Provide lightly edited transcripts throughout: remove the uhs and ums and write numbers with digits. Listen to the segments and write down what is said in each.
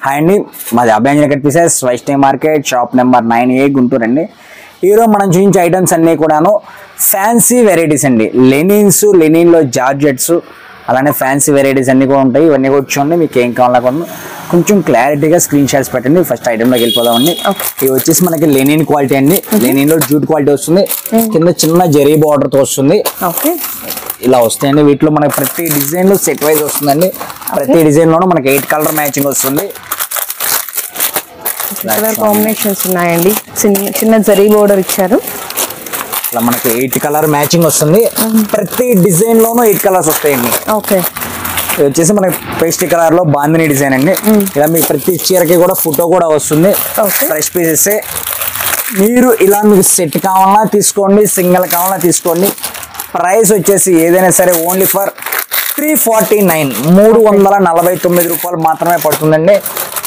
Hi అండి, మాది Abhayanjana cut pieces, Vaishnavi market, shop number 9A, Guntur అండి. ఈరోజు మనం చూపించే ఐటమ్స్ అన్నీ కూడాను ఫ్యాన్సీ వెరైటీస్ అండి. లెనిన్లో జార్జెట్స్, అలానే ఫ్యాన్సీ వెరైటీస్ అన్నీ కూడా ఉంటాయి. ఇవన్నీ కూడా చూడండి, మీకు ఏం కావాలన్నా కూడా కొంచెం క్లారిటీగా స్క్రీన్ షాట్స్ పెట్టండి. ఫస్ట్ ఐటెంలోకి వెళ్ళిపోదామండి. ఇవి వచ్చేసి మనకి లెనిన్ క్వాలిటీ అండి. లెనిన్లో జూట్ క్వాలిటీ వస్తుంది, కింద చిన్న జరీ బార్డర్తో వస్తుంది. ఇలా వస్తాయండి. వీటిలో మనకి ప్రతి డిజైన్ లో సెట్ వైజ్ వస్తుందండి. ప్రతి డిజైన్ లోనూ మనకి 8 కలర్ మ్యాచింగ్ వస్తుంది. కలర్ కాంబినేషన్స్ ఉన్నాయండి. చిన్న జరీ బోర్డర్ ఇచ్చారు. ఇలా మనకి 8 కలర్ మ్యాచింగ్ వస్తుంది. ప్రతి డిజైన్ లోనూ 8 కలర్స్ వస్తాయండి. ఓకే, ఇది వచ్చేసి మనకి పేస్ట్రీ కలర్ లో బాందిని డిజైన్ అండి. ఇలా మీకు ప్రతి చీరకి కూడా ఫోటో కూడా వస్తుంది. Fresh pieces. మీరు ఇలా మీకు సెట్ కావాలన్నా తీసుకోండి, సింగిల్ కావాలన్నా తీసుకోండి. ప్రైస్ వచ్చేసి ఏదైనా సరే ఓన్లీ ఫర్ 349, 349 రూపాయలు మాత్రమే పడుతుందండి.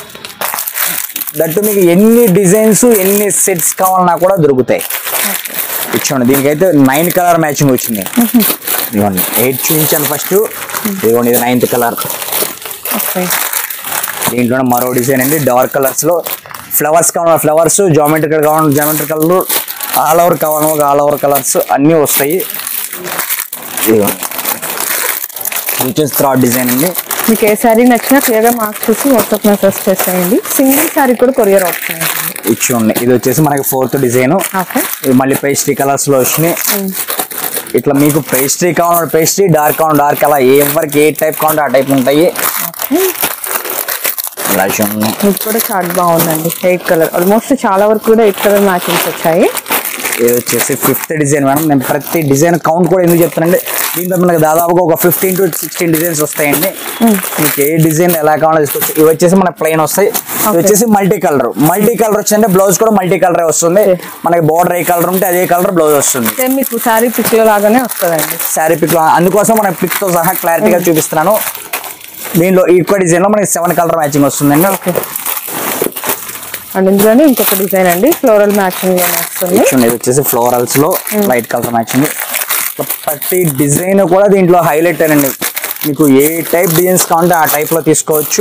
దట్టు మీకు ఎన్ని డిజైన్స్ ఎన్ని సెట్స్ కావాలన్నా కూడా దొరుకుతాయి. ఇచ్చోండి, దీనికైతే 9 కలర్ మ్యాచింగ్ వచ్చింది. ఇదిగోండి 8 చూపించాను ఫస్ట్. ఇదిగోండి, ఇది 9th కలర్. దీంట్లో మరో డిజైన్ అండి, డార్క్ కలర్స్ లో. ఫ్లవర్స్ కావాలి ఫ్లవర్స్, జామెట్రికల్ కావాలి జామెట్రికల్, ఆల్ ఓవర్ కావాలి ఆల్ ఓవర్ కలర్స్ అన్నీ వస్తాయి. థర్డ్ డిజైన్ అండి. మీకు ఏ శారీ నచ్చినా క్లియర్గా మార్క్స్ చూసి వాట్సాప్ మెసేజ్ చేసేయండి. సింగిల్ శారీ కూడా కొరియర్ ఆప్షన్ ఇచ్చి. ఇది వచ్చేసి మనకి 4th డిజైన్. మళ్ళీ పేస్ట్రీ కలర్స్ లో వచ్చినాయి. ఇట్లా మీకు పేస్ట్రీ కావాలి పేస్ట్రీ, డార్క్ కావాలి డార్క్, అలా ఎవరికి ఏ టైప్ కావాలంటే ఆ టైప్ ఉంటాయి. ఇది కూడా చాలా బాగుందండి. 8 కలర్, ఆల్మోస్ట్ చాలా వరకు కూడా 8 కలర్ మ్యాచింగ్స్ వచ్చాయి. ఇది వచ్చేసి 5th డిజైన్ మేడం. నేను ప్రతి డిజైన్ కౌంట్ కూడా ఎందుకు చెప్తానండి, దీంట్లో మనకి దాదాపుగా ఒక 15 to 16 డిజైన్స్ వస్తాయండి. మీకు ఏ డిజైన్ ఎలా కావాలో తీసుకోవచ్చు. ఇవి వచ్చేసి మనకి ప్లెయిన్ వస్తాయి. ఇది వచ్చేసి మల్టీ కలర్ వచ్చిందంటే బ్లౌజ్ కూడా మల్టీ కలర్ వస్తుంది. మనకి బోర్డర్ ఏ కలర్ ఉంటే అదే కలర్ బ్లౌజ్ వస్తుంది. మీకు శారీ పిక్ లాగానే వస్తుందండి. శారీ పిక్ అందుకోసం మన పిక్ తో సహా క్లారిటీగా చూపిస్తున్నాను. దీనిలో ఈక్వల్ డిజైన్ లో మనకి 7 కలర్ మ్యాచింగ్ వస్తుందండి. ఓకే, అండ్ ఇందులోనే ఇంకొక డిజైన్ అండి, ఫ్లోరల్ మ్యాచింగ్ వస్తుంది. ఇది వచ్చేసి ఫ్లోరల్స్ లో లైట్ కలర్ మ్యాచింగ్. ప్రతి డిజైన్ కూడా దీంట్లో హైలైట్ అండి. మీకు ఏ టైప్ డిజైన్స్ కావాలంటే ఆ టైప్ లో తీసుకోవచ్చు.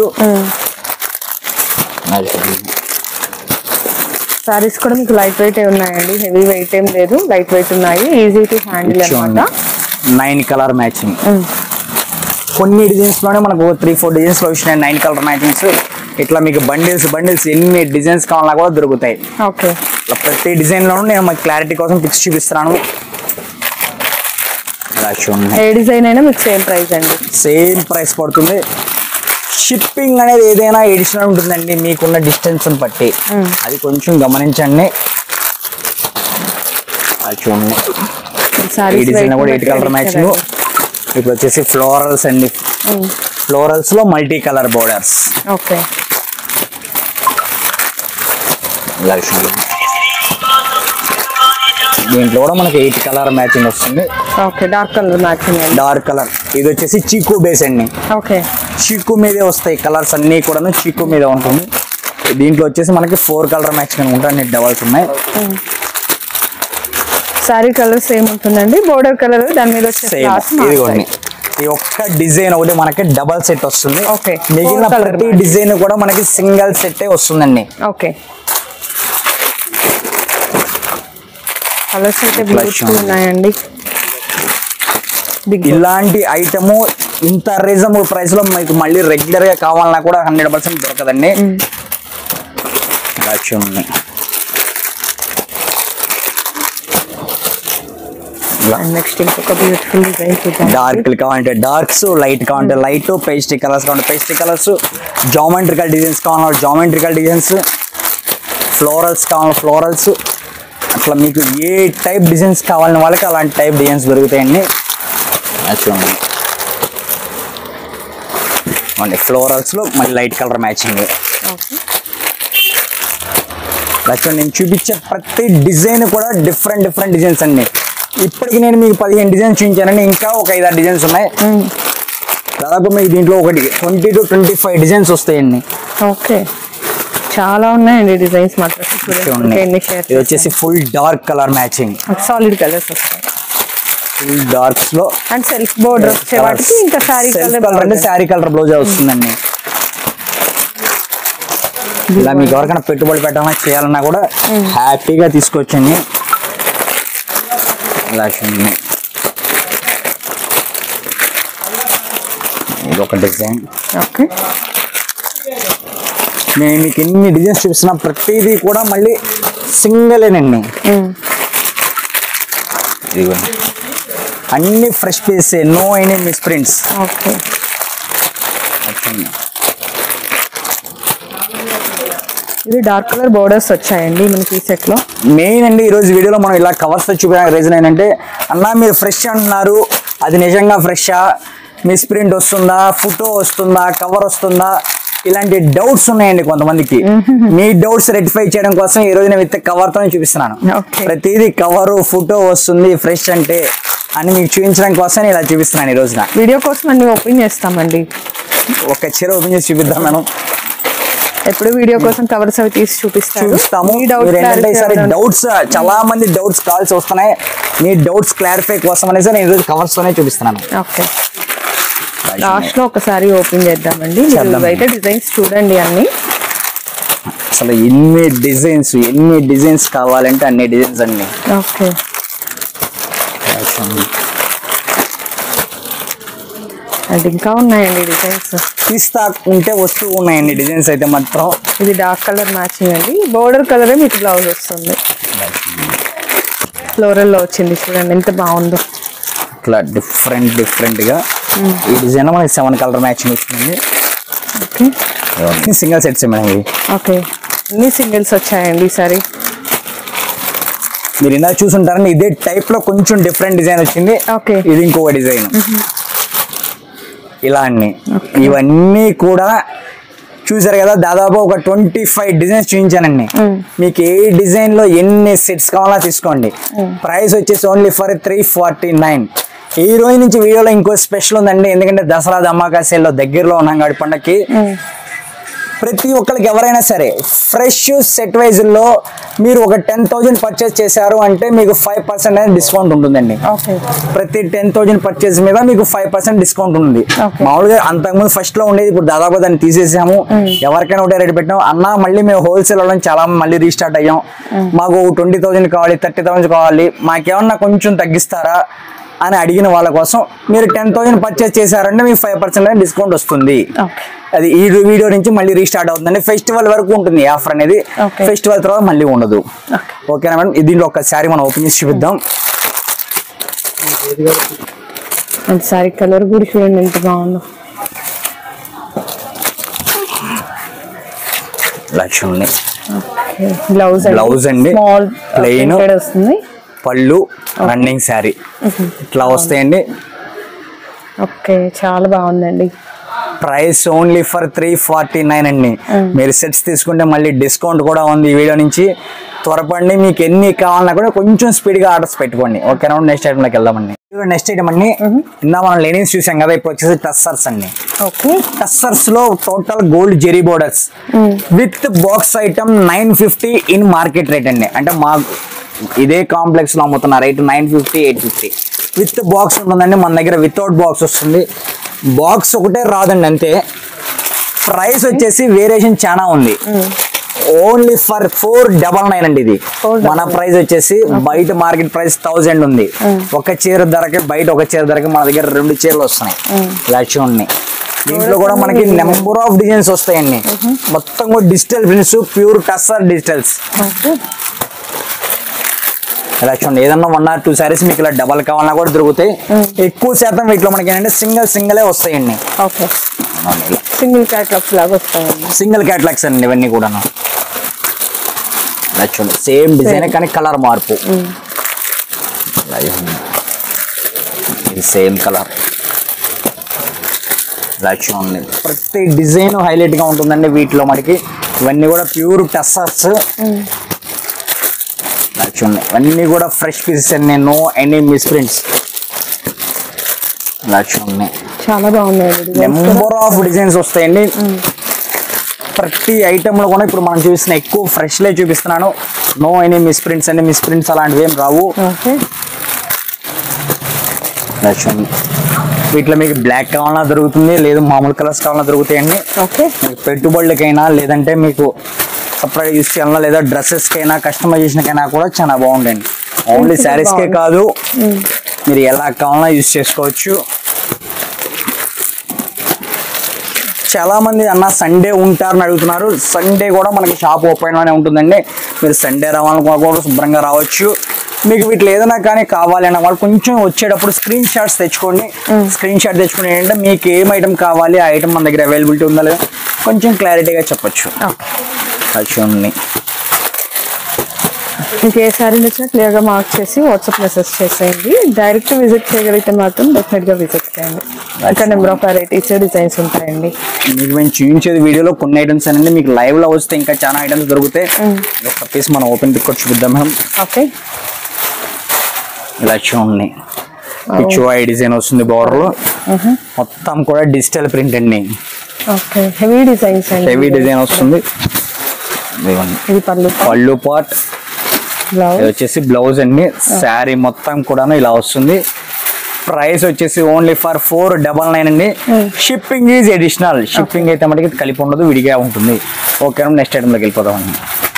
సారీస్ కూడా మీకు లైట్ వెయిట్ ఉన్నాయండి, హెవీ వెయిట్ ఏం లేదు, లైట్ వెయిట్ ఉన్నాయి, ఈజీ టు హ్యాండిల్ అన్నమాట. 9 కలర్ మ్యాచింగ్. కొన్ని డిజైన్స్ లోనే మనకు 3-4 డిజైన్స్ లో వచ్చినాయి 9 కలర్ మ్యాచింగ్స్. ఇట్లా మీకు బండిల్స్ ఎన్ని డిజైన్స్ కావాలన్నా కూడా దొరుకుతాయి. ఓకే, ప్రతి డిజైన్ లోనూ నేను మాకు క్లారిటీ కోసం పిక్స్ చూపిస్తున్నాను. ఏ డిజైన్ అయినా మీకు సేమ్ ప్రైస్ అండి, సేమ్ ప్రైస్ పడుతుంది. షిప్పింగ్ అనేది ఏదైనా ఎడిషనల్ ఉంటుందండి మీకున్న డిస్టెన్స్ బట్టి, అది కొంచెం గమనించండి. చూడండి, ఈ డిజైన్ కూడా 8 కలర్ మ్యాచింగ్. ఇప్పుడు వచ్చేసి ఫ్లోరల్స్ అండి. ఫ్లోరల్స్ లో మల్టీ కలర్ బోర్డర్స్. ఓకే, దీంట్లో కూడా మనకి 8 కలర్ మ్యాచింగ్ వస్తుంది. Okay, dark colour matching. Dark colour. ఇది వచ్చేసి చీకు బేస్ అండి. ఓకే, చీకు మీదే వస్తాయి కలర్స్ అన్ని కూడా, చీకు మీద ఉంటుంది. దీంట్లో వచ్చేసి మనకి 4 కలర్ మ్యాచింగ్ అనుకుంటా, అన్ని డబల్స్ ఉన్నాయి. సారీ కలర్ సేమ్ ఉంటుందండి, బోర్డర్ కలర్ దాని మీద వచ్చేసి ఇదిగోండి, ఈ ఒక్క డిజైన్ ఒకటి మనకి డబల్ సెట్ వస్తుంది. ఓకే, మిగిలిన ప్రతి డిజైన్ కూడా మనకి సింగిల్ సెట్ వస్తుందండి. ఓకే, కలర్స్ అయితే బ్యూటిఫుల్ ఉన్నాయండి. ఇలాంటి ఐటమ్ ఇంత రీజనబుల్ ప్రైస్ లో మీకు మళ్ళీ రెగ్యులర్ గా కావాలన్నా కూడా 100% దొరకదండి. నెక్స్ట్ ఇంకొక బ్యూటిఫుల్ డిజైన్ చూద్దాం. డార్క్ కావాలంటే డార్క్స్, లైట్ కావాలంటే లైట్, పేస్ట్రీ కలర్స్ కావాలంటే పేస్ట్రీ కలర్స్, జామెట్రికల్ డిజైన్స్ కావాలంటే జామెట్రికల్ డిజైన్స్, ఫ్లోరల్స్ కావాలంటే ఫ్లోరల్స్. అట్లా మీకు ఏ టైప్ డిజైన్స్ కావాలని వాళ్ళకి అలాంటి టైప్ డిజైన్స్ దొరుకుతాయండి. చూడండి, ఫ్లోరల్స్ లో మళ్ళీ లైట్ కలర్ మ్యాచింగ్. నేను చూపించే ప్రతి డిజైన్ కూడా డిఫరెంట్ డిజైన్స్ అండి. ఇప్పటికి నేను మీకు 15 డిజైన్స్ చూపించానండి, ఇంకా ఒక 5-6 డిజైన్స్ ఉన్నాయి. దాదాపు మీకు దీంట్లో ఒకటి 20 to 25 డిజైన్స్ వస్తాయండి. ఓకే, చాలా ఉన్నాయండి డిజైన్స్ మాత్రం. ఇది వచ్చేసి full dark colour matching, solid colours వస్తాయి. ఫుల్ డార్క్స్ లో అండ్ సెల్ఫ్ బోర్డర్ వచ్చే వాటికి ఇంకా సారీ కలర్ అంటే సారీ కలర్ బ్లౌజ్ వస్తుందండి. ఇలా మీకు ఎవరికైనా పెట్టుబడి పెట్టాలన్నా చేయాలన్నా కూడా హ్యాపీగా తీసుకొచ్చండి. ఇలా చూడండి, ఇది ఒక డిజైన్. ఓకే, నేను మీకు ఎన్ని డిజైన్స్ చూపిస్తున్నా ప్రతిదీ కూడా మళ్ళీ సింగిలేనండి. ఇదిగోండి అన్ని fresh piece, no any miss prints. Okay, ఇది డార్క్ కలర్ బోర్డర్స్ వచ్చాయండి మనకి ఈ సెట్ లో. మెయిన్ అండి ఈరోజు వీడియోలో మనం ఇలా కవర్స్ చూపించడానికి రీజన్ ఏంటంటే, అన్నా మీరు ఫ్రెష్ అంటున్నారు, అది నిజంగా ఫ్రెషా, మిస్ ప్రింట్ వస్తుందా, ఫోటో వస్తుందా, కవర్ వస్తుందా, ఇలాంటి డౌట్స్ ఉన్నాయండి కొంతమందికి. మీ డౌట్స్ రెక్టిఫై చేయడం కోసం ఈ రోజు నేను విత్ కవర్ తోనే చూపిస్తున్నాను. ప్రతిదీ కవర్ ఫోటో వస్తుంది ఫ్రెష్ అంటే అని మీకు చూపించడం కోసం ఇలా చూపిస్తున్నాను ఈ రోజున. వీడియో కోసం అన్ని ఓపెన్ చేస్తామండి, ఒక చీర ఓపెన్ చేసి చూపిద్దాం మనం. ఎప్పుడు వీడియో కోసం కవర్స్ అవి తీసి చూపిస్తాము. డౌట్స్ చాలా మంది డౌట్స్ కాల్స్ వస్తున్నాయి, మీ డౌట్స్ క్లారిఫై కోసం అనేసి నేను ఈరోజు కవర్స్ తోనే చూపిస్తున్నాను. ఓకే, లాస్ట్ లో ఒకసారి ఓపెన్ చేద్దామండి. అయితే డిజైన్స్ చూడండి అన్ని, అసలు ఎన్ని డిజైన్స్ కావాలంటే అన్ని డిజైన్స్ అన్ని. ఓకే, అండ్ ఇంకా ఉన్నాయండి డిజైన్స్, తీస్తా ఉంటే వస్తూ ఉన్నాయండి డిజైన్స్ అయితే మాత్రం. ఇది డార్క్ కలర్ మ్యాచింగ్ అండి, బోర్డర్ కలరే మీకు బ్లౌజ్ వస్తుంది, ఫ్లోరల్ లో వచ్చింది చూడండి ఎంత బాగుందో. ఇట్లా డిఫరెంట్ గా ఈ డిజైన్ మనకి 7 కలర్ మ్యాచింగ్ వచ్చింది. సింగిల్ సెట్స్ మేడం ఇవి. ఓకే, అన్ని సింగిల్స్ వచ్చాయండి ఈసారి. మీరు ఇందాక చూసుంటారని ఇదే టైప్ లో కొంచెం డిఫరెంట్ డిజైన్ వచ్చింది. ఓకే, ఇది ఇంకొక డిజైన్. ఇలా అన్ని ఇవన్నీ కూడా చూసారు కదా, దాదాపు ఒక 25 డిజైన్స్ చూపించానండి. మీకు ఏ డిజైన్ లో ఎన్ని సెట్స్ కావాలో తీసుకోండి. ప్రైస్ వచ్చేసి ఓన్లీ ఫర్ 349. ఈ రోజు నుంచి వీడియోలో ఇంకో స్పెషల్ ఉందండి, ఎందుకంటే దసరా ధమాకా సేల్లో దగ్గరలో ఉన్నాం కాబట్టి పండగకి ప్రతి ఒక్కరికి ఎవరైనా సరే ఫ్రెష్ సెట్ వైజ్ లో మీరు ఒక 10,000 పర్చేస్ చేశారు అంటే మీకు 5% అనేది డిస్కౌంట్ ఉంటుందండి. ప్రతి 10,000 పర్చేస్ మీద మీకు 5% డిస్కౌంట్ ఉంది. మామూలుగా అంతకుముందు ఫస్ట్ లో ఉండేది, ఇప్పుడు దాదాపు దాన్ని తీసేసాము. ఎవరికైనా ఒకటే రేట్ పెట్టాము. అన్నా మళ్ళీ మేము హోల్సేల్ వాళ్ళని చాలా మళ్ళీ రీస్టార్ట్ అయ్యాం, మాకు 20,000 కావాలి, 30,000 కావాలి, మాకేమన్నా కొంచెం తగ్గిస్తారా అని అడిగిన వాళ్ళ కోసం మీరు 10,000 పర్చేస్ చేశారంటే మీకు 5% అనేది డిస్కౌంట్ వస్తుంది. అది ఈ వీడియో నుంచి మళ్ళీ రీస్టార్ట్ అవుతుందండి. ఫెస్టివల్ వరకు ఉంటుంది ఈ ఆఫర్ అనేది, ఫెస్టివల్ తర్వాత మళ్ళీ ఉండదు. ఓకేనా మేడం? దీంట్లో ఒకసారి మనం ఓపెన్ చేసి చూపిద్దాం. సారీ కలర్ కూడా చూడండి ఎంత బాగుందో. లక్ష్మి బ్లౌజ్ అండి, ప్లెయిన్ వస్తుంది, పళ్ళు రన్నింగ్ శారీ ఇట్లా వస్తాయండి. ఓకే, చాలా బాగుందండి. ప్రైస్ ఓన్లీ ఫర్ 349 అండి. మీరు సెట్స్ తీసుకుంటే మళ్ళీ డిస్కౌంట్ కూడా ఉంది ఈ వీడియో నుంచి. త్వరపడి మీకు ఎన్ని కావాలన్నా కూడా కొంచెం స్పీడ్ గా ఆర్డర్స్ పెట్టుకోండి. ఓకేనా? నెక్స్ట్ ఐటమ్ లోకి వెళ్దామండి. నెక్స్ట్ ఐటమ్ అండి, ఇందా మనం లెనిన్స్ చూసాం కదా, ఇప్పుడు వచ్చేసి టస్సర్స్ అండి. టస్సర్స్ లో total gold zari borders with box item 950 in market rate అండి. అంటే మా ఇదే కాంప్లెక్స్ లో అమ్ముతున్న రేట్ 950, 850 విత్ బాక్స్ ఉంటుందండి. మన దగ్గర వితౌట్ బాక్స్ వస్తుంది, బాక్స్ ఒకటే రాదండి అంతే. ప్రైస్ వచ్చేసి వేరియేషన్ చాలా ఉంది. ఓన్లీ ఫర్ 499 అండి. ఇది మన ప్రైస్ వచ్చేసి బయట మార్కెట్ ప్రైస్ 1000 ఉంది. ఒక చీర ధరకి, బయట ఒక చీర ధరకి మన దగ్గర 2 చీరలు వస్తున్నాయి. ఇలా చూడండి, దీంట్లో కూడా మనకి నెంబర్ ఆఫ్ డిజైన్స్ వస్తాయండి. మొత్తం కూడా digital prints, pure tussar digitals. ఇలా చూడండి, ఏదన్నా 1 or 2 సారీస్ మీకు ఇలా డబల్ కావాలన్నా కూడా దొరుకుతాయి. ఎక్కువ శాతం వీటిలో మనకి ఏంటంటే సింగిలే వస్తాయండి. సింగిల్ క్యాటలాగ్స్ లాగా వస్తాయండి, సింగిల్ క్యాటలాగ్స్ అండి ఇవన్నీ కూడా. ఇలా చూడండి, సేమ్ డిజైన్ కానీ కలర్ మార్పు. ఇది సేమ్ కలర్. ఇలా చూడండి, ప్రతి డిజైన్ హైలైట్ గా ఉంటుందండి వీటిలో మనకి. ఇవన్నీ కూడా ప్యూర్ టస్సర్స్. చూడండి, అన్నీ కూడా ఫ్రెష్ పీసెస్ అండి, నో ఎనీ మిస్ ప్రింట్స్. ఇలా చూడండి, చాలా బాగున్నాయి. నెంబర్ ఆఫ్ డిజైన్స్ వస్తాయండి. ప్రతి ఐటమ్ లో కూడా ఇప్పుడు మనం చూపిస్తున్న ఎక్కువ ఫ్రెష్ లే చూపిస్తున్నాను. నో ఎనీ మిస్ ప్రింట్స్ అండి, మిస్ ప్రింట్స్ అలాంటివి ఏం రావు. ఇలా చూడండి, వీటిలో మీకు బ్లాక్ కావాలన్నా దొరుకుతుంది, లేదు మామూలు కలర్స్ కావాలన్నా దొరుకుతాయండి. ఓకే, మీకు పెట్టుబడులకైనా లేదంటే మీకు సపరేట్ యూస్ చేయాలన్నా లేదా డ్రెస్సెస్కైనా కస్టమైజేషన్కైనా కూడా చాలా బాగుంటాయండి. ఓన్లీ శారీస్కే కాదు, మీరు ఎలా కావాలన్నా యూస్ చేసుకోవచ్చు. చాలా మంది అన్న సండే ఉంటారని అడుగుతున్నారు. సండే కూడా మనకి షాప్ ఓపెన్ లోనే ఉంటుందండి. మీరు సండే రావాలనుకున్నా కూడా శుభ్రంగా రావచ్చు. మీకు వీటిలో ఏదైనా కానీ కావాలి అన్న వాళ్ళు కొంచెం వచ్చేటప్పుడు స్క్రీన్ షాట్స్ తెచ్చుకోండి. స్క్రీన్ షాట్ తెచ్చుకుని ఏంటంటే మీకు ఏం ఐటమ్ కావాలి, ఆ ఐటమ్ మన దగ్గర అవైలబిలిటీ ఉందా లేదా కొంచెం క్లారిటీగా చెప్పచ్చు. చూడండి, మీకు ఏ సారీ నచ్చినా క్లియర్గా మార్క్ చేసి వాట్సాప్ మెసేజ్ చేసేయండి. డైరెక్ట్ విజిట్ చేయగలిగితే మాత్రం డెఫినెట్గా విజిట్ చేయండి. ఇక్కడ నెంబర్ ఆఫ్ వెరైటీస్ డిజైన్స్ ఉంటాయండి. మీకు మేము చూపించేది వీడియోలో కొన్ని ఐటమ్స్ అండి. మీకు లైవ్ లో వస్తే ఇంకా చాలా ఐటమ్స్ దొరుకుతాయి. ఒక పీస్ మనం ఓపెన్ పిక్ కూడా చూపిద్దాం మేడం. ఓకే, ఇలా చూడండి, పిచ్చువాయి డిజైన్ వస్తుంది బార్డర్ లో. మొత్తం కూడా డిజిటల్ ప్రింట్ అండి. ఓకే, హెవీ డిజైన్స్ అండి. హెవీ డిజైన్ వస్తుంది. ఇది పళ్ళు పార్ట్, ఇది వచ్చేసి బ్లౌజ్ అండి. శారీ మొత్తం కూడా ఇలా వస్తుంది. ప్రైస్ వచ్చేసి ఓన్లీ ఫర్ 499 అండి. Shipping is additional. షిప్పింగ్ అయితే మనకి కలిపి ఉండదు, విడిగా ఉంటుంది. ఓకే, నెక్స్ట్ ఐటమ్ లోకి వెళ్ళిపోతాం అండి.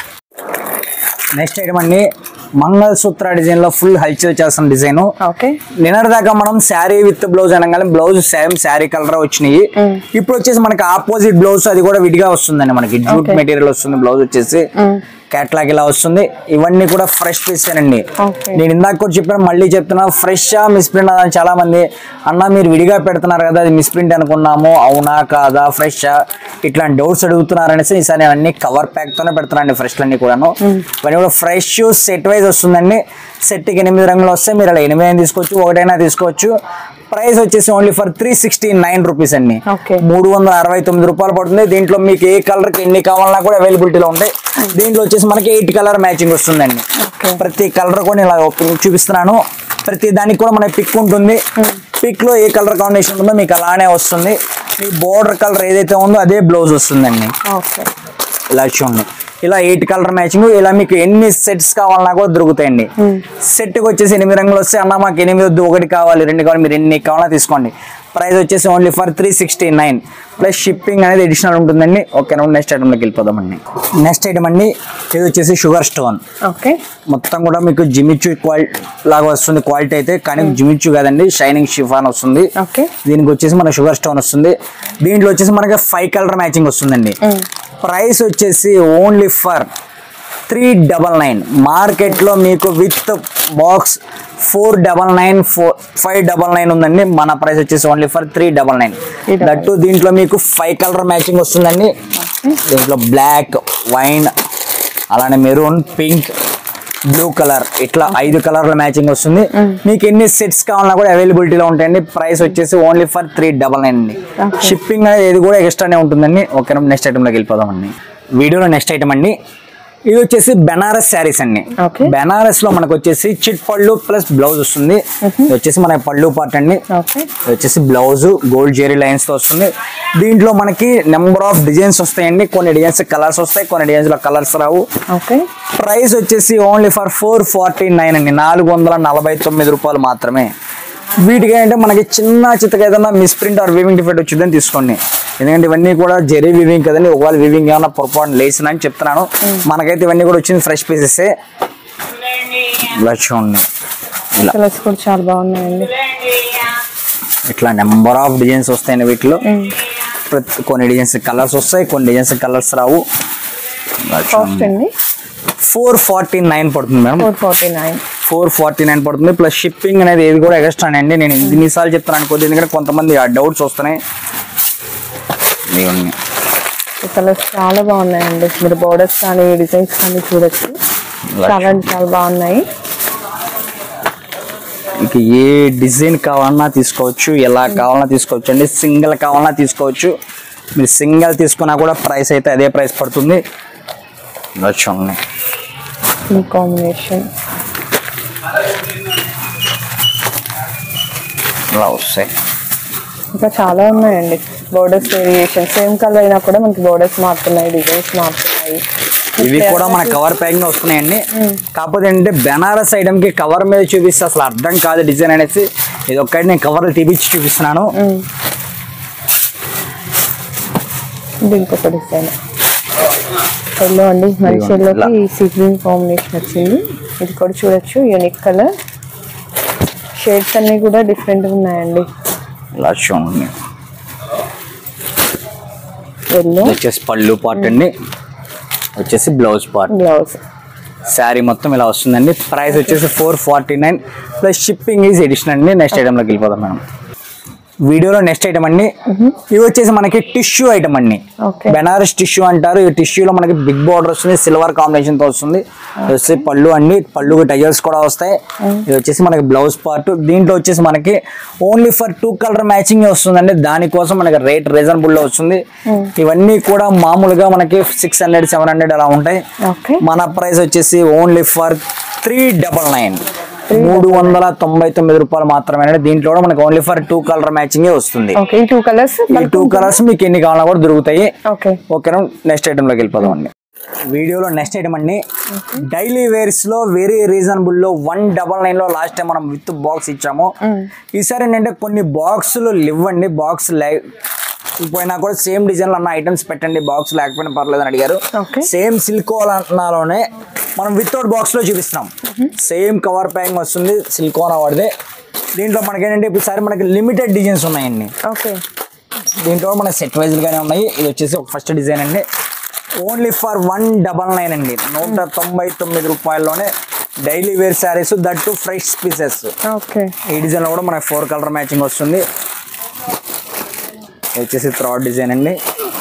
నెక్స్ట్ ఐటమ్ అండి, మంగళసూత్ర డిజైన్ లో ఫుల్ హల్చల్ చేస్తున్న డిజైన్. నిన్నటి దాకా మనం శారీ విత్ బ్లౌజ్ అనగానే బ్లౌజ్ సేమ్ శారీ కలర్ వచ్చినాయి. ఇప్పుడు వచ్చేసి మనకి ఆపోజిట్ బ్లౌజ్ అది కూడా విడిగా వస్తుందండి. మనకి జూట్ మెటీరియల్ వస్తుంది. బ్లౌజ్ వచ్చేసి క్యాట్లాగ్ ఇలా వస్తుంది. ఇవన్నీ కూడా ఫ్రెష్ పీస్ అండి. నేను ఇందాక కూడా చెప్పాను, మళ్ళీ చెప్తున్నా, ఫ్రెష్ మిస్ప్రింట్ అని చాలా మంది అన్న మీరు విడిగా పెడుతున్నారు కదా, అది మిస్ప్రింట్ అనుకున్నాము, అవునా కాదా, ఫ్రెష్ ఇట్లాంటి డౌట్స్ అడుగుతున్నారు అనేసి ఈసారి నేను అన్ని కవర్ ప్యాక్ తోనే పెడుతున్నాండి. ఫ్రెష్ అన్ని కూడాను ఇవన్నీ కూడా ఫ్రెష్ సెట్ వైజ్ వస్తుందండి. సెట్కి 8 రంగులు వస్తాయి. మీరు అలా 8 తీసుకోవచ్చు, ఒకటైనా తీసుకోవచ్చు. ప్రైస్ వచ్చేసి ఓన్లీ ఫర్ 369 రూపీస్ అండి. 369 రూపాయలు పడుతుంది. దీంట్లో మీకు ఏ కలర్ కి ఎన్ని కావాలన్నా కూడా అవైలబిలిటీలో ఉంటాయి. దీంట్లో వచ్చేసి మనకి 8 కలర్ మ్యాచింగ్ వస్తుందండి. ప్రతి కలర్ కూడా ఇలా చూపిస్తున్నాను. ప్రతి దానికి కూడా మనకి పిక్ ఉంటుంది. పిక్ లో ఏ కలర్ కాంబినేషన్ ఉంటుందో మీకు అలానే వస్తుంది. మీ బోర్డర్ కలర్ ఏదైతే ఉందో అదే బ్లౌజ్ వస్తుందండి. ఇలా చూడండి, ఇలా 8 కలర్ మ్యాచింగ్. ఇలా మీకు ఎన్ని సెట్స్ కావాలన్నా కూడా దొరుకుతాయండి. సెట్ కి వచ్చేసి 8 రంగులు వస్తాయి. అన్న మాకు 8 వద్దు, 1 కావాలి, 2 కావాలి, మీరు ఎన్ని కావాలన్నా తీసుకోండి. ప్రైస్ వచ్చేసి ఓన్లీ ఫర్ 369 ప్లస్ షిప్పింగ్ అనేది అడిషనల్ ఉంటుందండి. ఓకే, నెక్స్ట్ ఐటమ్ లోకి వెళ్ళిపోదామండి. నెక్స్ట్ ఐటమ్ అండి, ఇది వచ్చేసి షుగర్ స్టోన్. మొత్తం కూడా మీకు జిమిచ్చు క్వాలిటీ లాగా వస్తుంది. క్వాలిటీ అయితే కానీ జిమిచ్చు కాదండి, షైనింగ్ షిఫాన్ వస్తుంది. దీనికి వచ్చేసి మన షుగర్ స్టోన్ వస్తుంది. దీంట్లో వచ్చేసి మనకి 5 కలర్ మ్యాచింగ్ వస్తుందండి. ప్రైస్ వచ్చేసి ఓన్లీ ఫర్ 399. మార్కెట్ లో మీకు విత్ బాక్స్ 499 599 ఉందండి. మన ప్రైస్ వచ్చేసి ఓన్లీ ఫర్ 399. దట్టు దీంట్లో మీకు 5 కలర్ మ్యాచింగ్ వస్తుందండి. దీంట్లో బ్లాక్, వైన్, అలానే మెరూన్, పింక్, బ్లూ కలర్, ఇట్లా 5 కలర్ల మ్యాచింగ్ వస్తుంది. మీకు ఎన్ని సెట్స్ కావాలన్నా కూడా అవైలబిలిటీలో ఉంటాయండి. ప్రైస్ వచ్చేసి ఓన్లీ ఫర్ 399 అండి. షిప్పింగ్ అనేది ఇది కూడా ఎక్స్ట్రానే ఉంటుందండి. ఓకే, నెక్స్ట్ ఐటమ్ లోకి వెళ్ళిపోదామండి. వీడియోలో నెక్స్ట్ ఐటమ్ అండి, ఇది వచ్చేసి బెనారస్ శారీస్ అండి. బెనారస్ లో మనకు వచ్చేసి చిట్ పళ్ళు ప్లస్ బ్లౌజ్ వస్తుంది. ఇది వచ్చేసి మన పళ్ళు పార్ట్ అండి. ఇది వచ్చేసి బ్లౌజ్ గోల్డ్ జెరీ లైన్స్ తో వస్తుంది. దీంట్లో మనకి నెంబర్ ఆఫ్ డిజైన్స్ వస్తాయండి. కొన్ని డిజైన్స్ కలర్స్ వస్తాయి, కొన్ని డిజైన్స్ లో కలర్స్ రావు. ప్రైస్ వచ్చేసి ఓన్లీ ఫర్ 449 అండి. 449 రూపాయలు మాత్రమే. వీటికి ఏంటంటే మనకి చిన్న చిత్తగా ఏదైనా మిస్ప్రింట్ ఆర్ వీవింగ్ డిఫెక్ట్ వచ్చిందని తీసుకోండి. ఎందుకంటే ఇవన్నీ కూడా జెరీ వీవింగ్ కదండి. ఒకవేళ వీవింగ్ ఏమన్నా పొరపాటు లేసిందని చెప్తున్నాను. మనకైతే ఇవన్నీ కూడా వచ్చింది ఫ్రెష్ పీసెస్. ఇలా చూడండి, చాలా బాగున్నాయండి. ఇట్లా నెంబర్ ఆఫ్ డిజైన్స్ వస్తాయండి. వీటిలో కొన్ని డిజైన్స్ కలర్స్ వస్తాయి, కొన్ని డిజైన్స్ కలర్స్ రావు. 449 పడుతుంది మేడం. 449 పడుతుంది. ప్లస్ షిప్పింగ్ అనేది ఏది కూడా ఎక్స్ట్రా అండి. నేను ఎన్నిసార్లు చెప్తాను అనుకోద్దు, ఎందుకంటే కొంతమంది ఆ డౌట్స్ వస్తున్నాయి. కలర్స్ చాలా బాగున్నాయండి. మీరు బోర్డర్స్ కానీ డిజైన్స్ కానీ చూడొచ్చు. చాలా చాలా బాగున్నాయి. ఇక ఏ డిజైన్ కావాలన్నా తీసుకోవచ్చు, ఎలా కావాలన్నా తీసుకోవచ్చు అండి. సింగిల్ కావాలన్నా తీసుకోవచ్చు. మీరు సింగిల్ తీసుకున్నా కూడా ప్రైస్ అయితే అదే ప్రైస్ పడుతుంది. కాంబినేషన్ ఇలా వస్తాయి. ఇంకా చాలా ఉన్నాయండి. బోర్డర్స్ వేరియేషన్ సేమ్ కలర్ అయినా కూడా మనకి బోర్డర్స్ మారుతున్నాయి, డిజైన్స్ మారుతున్నాయి. ఇవి కూడా మన కవర్ ప్యాకింగ్ వస్తున్నాయండి. కాకపోతే ఏంటంటే బెనారస్ ఐటమ్ కి కవర్ మీద చూపిస్తే అసలు అర్థం కాదు డిజైన్ అనేసి, ఇది ఒక్కటి నేను కవర్లు తీపిచ్చి చూపిస్తున్నాను. ఇంకొక డిజైన్ ఎల్లో అండి, మంచి ఎల్లోకి సీ గ్రీన్ కాంబినేషన్ వచ్చింది. ఇది కూడా చూడొచ్చు, యూనిక్ కలర్. షేడ్స్ అన్ని కూడా డిఫరెంట్ ఉన్నాయండి. ఇలా చూడండి, ఎల్లో వచ్చేసి పళ్ళు పార్ట్ అండి, వచ్చేసి బ్లౌజ్ పార్ట్. బ్లౌజ్ శారీ మొత్తం ఇలా వస్తుందండి. ప్రైస్ వచ్చేసి 449 ప్లస్ షిప్పింగ్ ఈజ్ ఎడిషనల్ అండి. నెక్స్ట్ ఐటమ్లోకి వెళ్ళిపోదాం మేడం. వీడియోలో నెక్స్ట్ ఐటమ్ అండి, ఇవి వచ్చేసి మనకి టిష్యూ ఐటమ్ అండి. బెనారస్ టిష్యూ అంటారు. ఈ టిష్యూలో మనకి బిగ్ బార్డర్ వస్తుంది, సిల్వర్ కాంబినేషన్ తో వస్తుంది. వచ్చేసి పళ్ళు అండి, పళ్ళు టజల్స్ కూడా వస్తాయి. ఇది వచ్చేసి మనకి బ్లౌజ్ పార్ట్. దీంట్లో వచ్చేసి మనకి ఓన్లీ ఫర్ 2 కలర్ మ్యాచింగ్ వస్తుందండి. దానికోసం మనకి రేట్ రీజనబుల్ లో వస్తుంది. ఇవన్నీ కూడా మామూలుగా మనకి 600, 700 అలా ఉంటాయి. మన ప్రైస్ వచ్చేసి ఓన్లీ ఫర్ 399, 399 రూపాయలు మాత్రమే. దీంట్లో కూడా మనకి ఓన్లీ ఫర్ 2 కలర్ మ్యాచింగ్ వస్తుంది. ఈ 2 కలర్స్ మీకు ఎన్ని కావాలన్నా కూడా దొరుకుతాయి. ఓకేనా, నెక్స్ట్ ఐటమ్ లోకి వెళ్ళిపోదాం అండి. వీడియోలో నెక్స్ట్ ఐటమ్ అండి, డైలీ వేర్స్ లో వెరీ రీజనబుల్ లో 199 లో లాస్ట్ టైం మనం విత్ బాక్స్ ఇచ్చాము. ఈసారి ఏంటంటే కొన్ని బాక్సులు ఇవ్వండి, బాక్స్ పోయినా కూడా సేమ్ డిజైన్ లో అన్న ఐటమ్స్ పెట్టండి, బాక్స్ లేకపోయినా పర్లేదు అని అడిగారు. సేమ్ సిల్కోనాలోనే మనం వితౌట్ బాక్స్ లో చూపిస్తున్నాం. సేమ్ కవర్ ప్యాకింగ్ వస్తుంది, సిల్కోనా వాడితే. దీంట్లో మనకి ఏంటంటే ఈసారి మనకి లిమిటెడ్ డిజైన్స్ ఉన్నాయండి. దీంట్లో మనకి సెట్ వైజ్ గానే ఉన్నాయి. ఇది వచ్చేసి ఒక ఫస్ట్ డిజైన్ అండి, ఓన్లీ ఫర్ 199 అండి, 199 రూపాయల్లోనే daily wear saris, that too fresh pieces. ఈ డిజైన్ లో కూడా మనకి 4 కలర్ మ్యాచింగ్ వస్తుంది. వచ్చేసి థ్రాడ్ డిజైన్ అండి.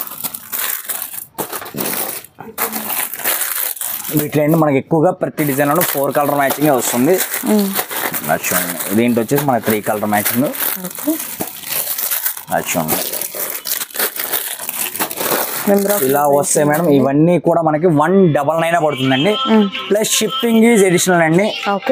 వీటిలో మనకి ఎక్కువగా ప్రతి డిజైన్ లో 4 కలర్ మ్యాచింగ్ వస్తుంది. చూడండి, దీంట్లో వచ్చేసి మనకి 3 కలర్ మ్యాచింగ్. చూడండి, ఇలా వస్తాయి మేడం. ఇవన్నీ కూడా మనకి 199 పడుతుందండి, ప్లస్ షిప్పింగ్ ఈజ్ ఎడిషనల్ అండి.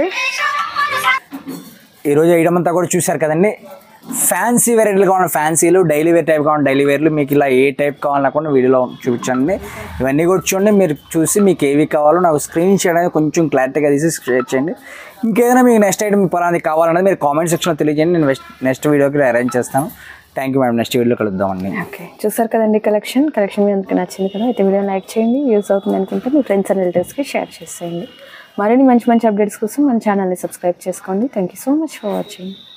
ఈరోజు ఐటమ్ అంతా కూడా చూసారు కదండి. ఫ్యాన్సీ వెరైటీలు కావాలి, ఫ్యాన్సీలు, డైలీ వేర్ టైప్ కావాలి, డైలీ వేర్లు. మీకు ఇలా ఏ టైప్ కావాలన్నా కూడా వీడియోలో చూపించండి. ఇవన్నీ కూడా చూడండి, మీరు చూసి మీకు ఏవి కావాలో నాకు స్క్రీన్ షాట్ అనేది కొంచెం క్లారిటీగా తీసి షేర్ చేయండి. ఇంకేదైనా మీకు నెక్స్ట్ ఐటమ్ పలాంటి కావాలన్నది మీరు కామెంట్ సెక్షన్లో తెలియజేయండి. నేను నెక్స్ట్ వీడియోకి అరేంజ్ చేస్తాను. థ్యాంక్ యూ మేడం, నెక్స్ట్ వీడియోలో కలుద్దామండి. చూసారు కదండి కలెక్షన్ మీ అందరికీ నచ్చింది కదా. అయితే వీడియో లైక్ చేయండి, యూస్ అవుతుంది అనుకుంటే మీ ఫ్రెండ్స్ అండ్ రిలేటివ్స్కి షేర్ చేసేయండి. మరిన్ని మంచి అప్డేట్స్ కోసం మన ఛానల్ని సబ్స్క్రైబ్ చేసుకోండి. Thank you so much for watching.